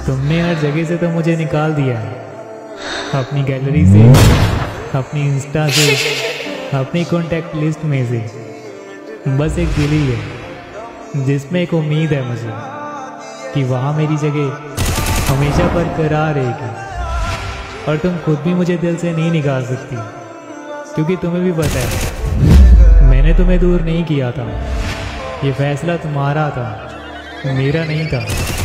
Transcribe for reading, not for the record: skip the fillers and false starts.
तुमने हर जगह से तो मुझे निकाल दिया है, अपनी गैलरी से, अपनी इंस्टा से, अपनी कॉन्टैक्ट लिस्ट में से। बस एक दिल ही है जिसमें एक उम्मीद है मुझे कि वहाँ मेरी जगह हमेशा बरकरार रहेगी। और तुम खुद भी मुझे दिल से नहीं निकाल सकती, क्योंकि तुम्हें भी पता है मैंने तुम्हें दूर नहीं किया था। ये फैसला तुम्हारा था, मेरा नहीं था।